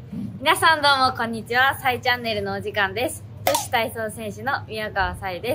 皆さんどうもこんにちは。サイチャンネルのお時間です。女子体操選手の宮川サイです。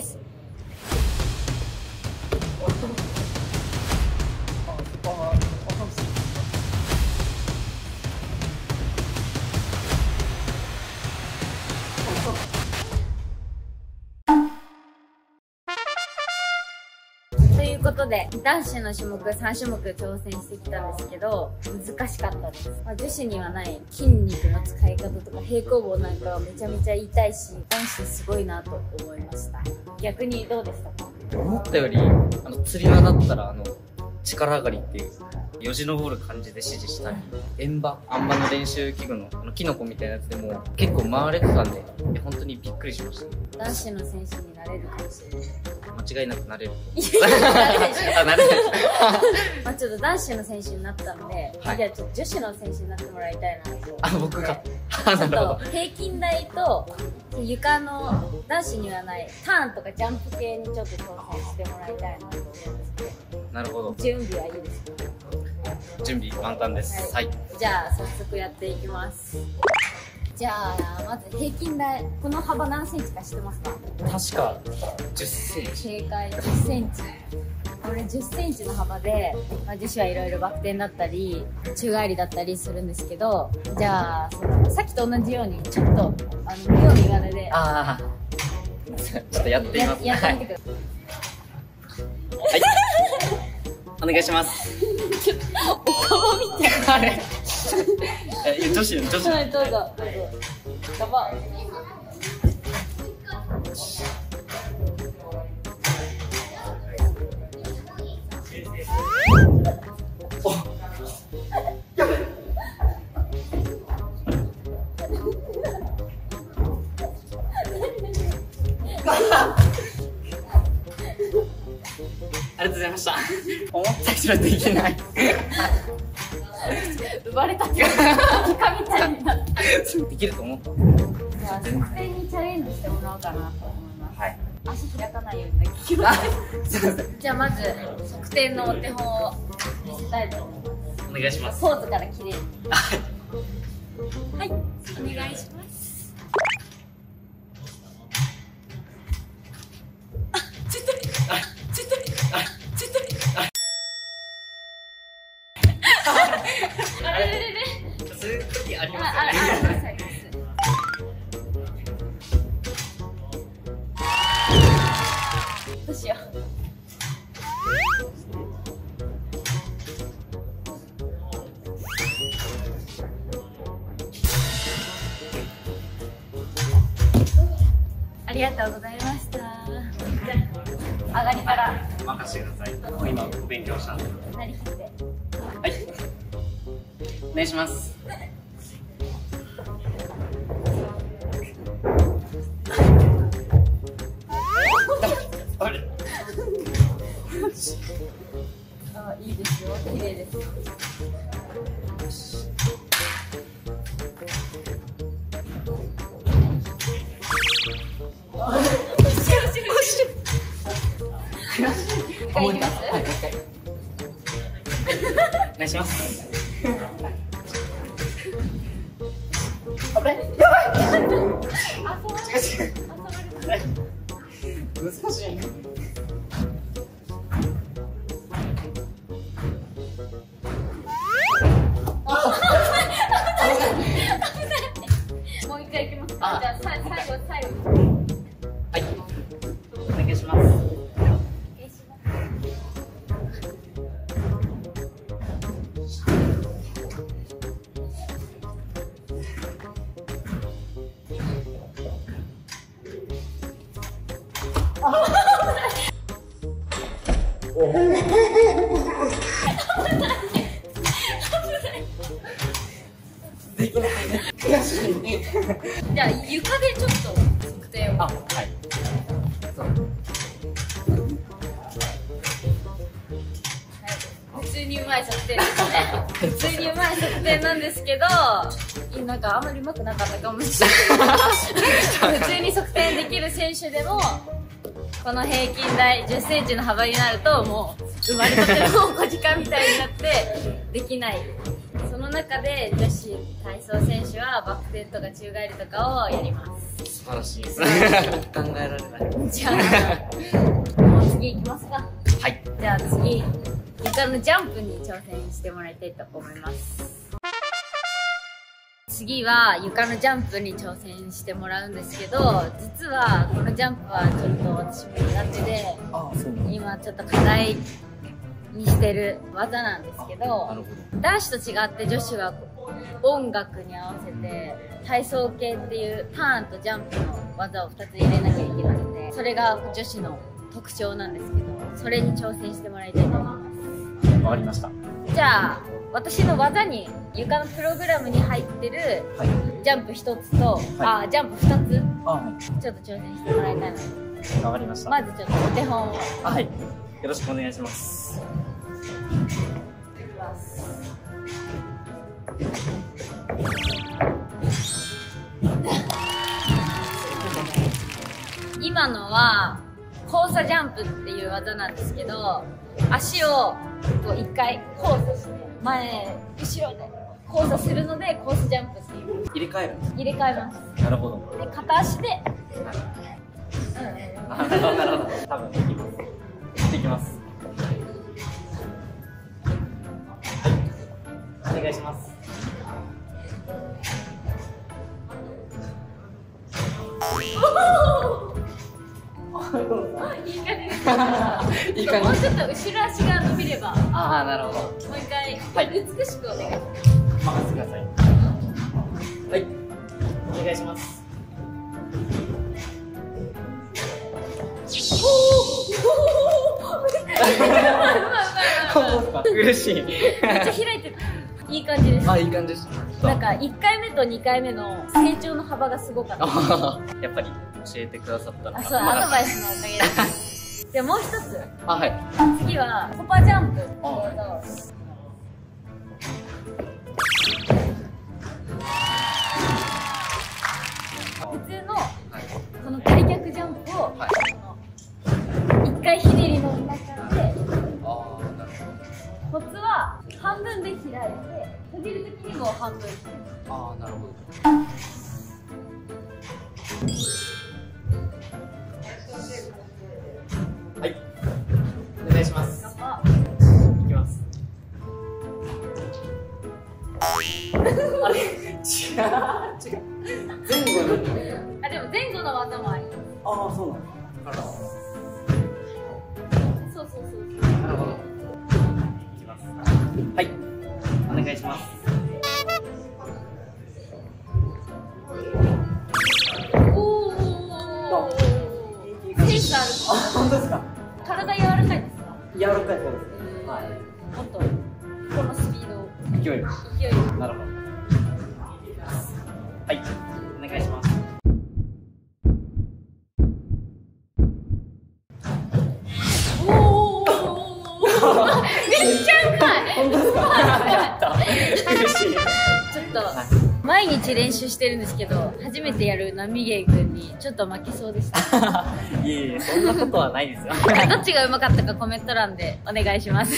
ということで、男子の種目3種目挑戦してきたんですけど、難しかったです。女子にはない筋肉の使い方とか平行棒なんかはめちゃめちゃ言いたいし、男子すごいなと思いました。逆にどうでしたか？ 思ったより、釣り輪だったら、力上がりっていう、よじ登る感じで指示したり、あん馬の練習器具の、キノコみたいなやつでも、結構回れてたんで、本当にびっくりしました。 男子の選手になれるかもしれない。 間違いなくなれる。 なれるでしょ。 あ、なれる。 ちょっと男子の選手になったんで、 はい、 じゃあちょっと女子の選手になってもらいたいなと。 僕が。 ちょっと平均台と床の男子にはないターンとかジャンプ系にちょっと挑戦してもらいたいなと思うんですけど。 なるほど。 準備はいいですか？ 準備万端です。はい。 じゃあ早速やっていきます。じゃあまず平均台、この幅何センチか知ってますか？ 確か10センチ。 正解、10センチ。これ10センチの幅で、女子はいろいろバク転だったり宙返りだったりするんですけど、じゃあさっきと同じようにちょっと見よう見まねでちょっとやってみます。 やってみてください。 はい、お願いします。 お顔みたいな。 あれ女子。 はい、どうぞ。ガバッ。 ありがとうございました。思った以上できない。 生まれたてのイカみたいになった。 できると思った。 じゃあ、側転にチャレンジしてもらおうかなと思います。はい。足開かないようにだけ気をつけて。じゃあ、まず、側転のお手本を見せたいと思います。 お願いします。 ポーズから綺麗に。はい、お願いします。あれれれれ。 そういう時ありますよね。どうしよう。ありがとうございました。じゃあ上がりから任せてください。今お勉強したんで。 なりきって。 はい。お願いします。あれ。 いいですよ。綺麗です。 お願いします。あれ、やばい。違う。難しい。 もう一回いきますか。じゃあ最後。 はい。お願いします。できない。悔しい。 じゃあ床でちょっと測定を。 はい。 普通にうまい測定ですね。普通にうまい測定なんですけど、なんかあんまりうまくなかったかもしれない。普通に測定できる選手でも、この平均台10センチの幅になると、もう生まれたての小鹿みたいになってできない。その中で女子体操選手はバク転とか宙返りとかをやります。 素晴らしいです。考えられない。 じゃあ、もう次行きますか。 はい。 じゃあ次、床のジャンプに挑戦してもらいたいと思います。次は床のジャンプに挑戦してもらうんですけど、実はこのジャンプはちょっと私も苦手で、今ちょっと課題にしてる技なんですけど、男子と違って女子は音楽に合わせて体操系っていうターンとジャンプの技を2つ入れなきゃいけなくて、それが女子の特徴なんですけど、それに挑戦してもらいたいと思います。 わかりました。 じゃあ私の技に床のプログラムに入ってるジャンプ1つと、ジャンプ2つ、ちょっと挑戦してもらいたいので、 わかりました。 まずちょっとお手本を。 はい。よろしくお願いします。 今のは交差ジャンプっていう技なんですけど、足をこう一回交差して前後ろで交差するので交差ジャンプっていう。 入れ替えるんですか？ 入れ替えます。 なるほど。 で片足で、 なるほど。多分できます。できます。お願いします。 いい感じです。いい感じ。もうちょっと後ろ足が伸びれば。 なるほど。 もう一回、美しくお願いします。 任せてください。はい。お願いします。嬉しい。 めっちゃ開いてる。いい感じです。 いい感じです。 なんか1回目と2回目の成長の幅がすごかった。 やっぱり教えてくださったら。 そう、アドバイスのおかげです。で、もう一つ。 はい。 次はコパジャンプ。普通のこの開脚ジャンプを1回ひねりの中で、コツは半分で開いて、閉じるときにも半分開く。 なるほど。はい。お願いします。いきます。あれ？違う。前後の。 でも前後の技もあります。 そうなんです。 そう。 なるほど。いきます。はい。お願いします。 センスある。 本当ですか？ 体柔らかいですか？ 柔らかいそうです。 もっとこのスピードを。 勢い。なるほど。はい。お願いします。 めっちゃ深い。 本当ですか？やった。嬉しい。 ちょっと毎日練習してるんですけど、初めてやるナミゲイ君にちょっと負けそうでした。 いえ、そんなことはないですよ。 どっちが上手かったかコメント欄でお願いします。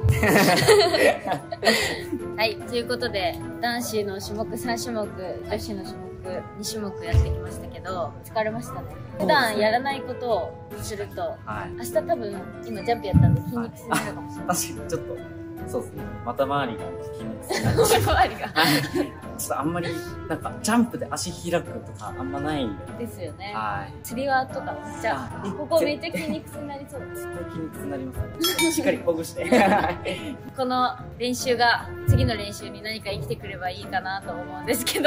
はい、ということで男子の種目3種目、女子の種目2種目やってきましたけど、疲れましたね。普段やらないことをすると、明日多分今ジャンプやったんで筋肉痛になるかもしれない。 確かにちょっとそうですね。股周りが筋肉痛になっちゃう。 股周りが。 ちょっとあんまりなんかジャンプで足開くとかあんまないんで。 ですよね。 はい。 釣り輪とかめっちゃここめっちゃ筋肉痛になりそうです。 絶対筋肉痛になりますね。しっかりほぐして。 この練習が次の練習に何か生きてくればいいかなと思うんですけど。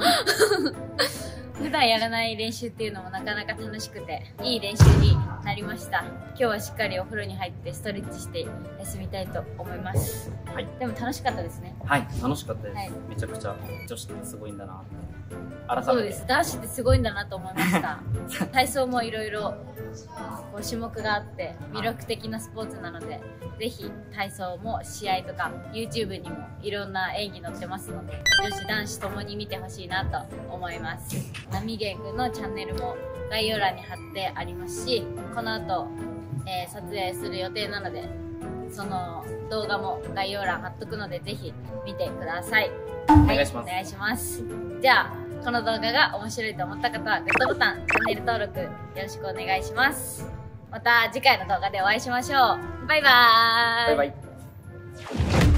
普段やらない練習っていうのもなかなか楽しくていい練習になりました。今日はしっかりお風呂に入ってストレッチして休みたいと思います。はい。でも楽しかったですね。 はい、楽しかったです。はい、めちゃくちゃ女子ってすごいんだな。 そうです。男子ってすごいんだなと思いました。体操もいろいろ種目があって魅力的なスポーツなので、ぜひ体操も試合とか YouTube にもいろんな演技載ってますので、女子男子ともに見てほしいなと思います。ナミゲイ君のチャンネルも概要欄に貼ってありますし、この後、撮影する予定なので、 その動画も概要欄貼っとくので、ぜひ見てください。 お願いします。 お願いします。じゃあ、この動画が面白いと思った方はグッドボタン、チャンネル登録よろしくお願いします。また次回の動画でお会いしましょう。バイバーイ。 バイバイ。